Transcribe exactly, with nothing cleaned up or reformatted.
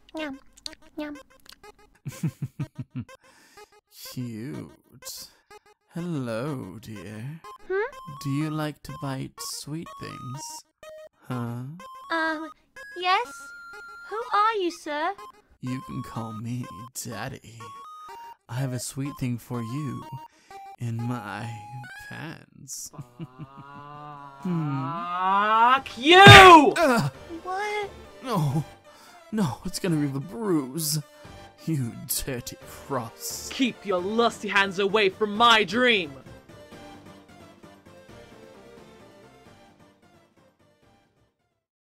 Yum. Yum. Cute. Hello, dear. Hmm? Do you like to bite sweet things? Huh? Um, yes? Who are you, sir? You can call me Daddy. I have a sweet thing for you in my pants. Fuck you! Ugh. What? No, no, it's gonna leave a bruise. You dirty cross. Keep your lusty hands away from my dream!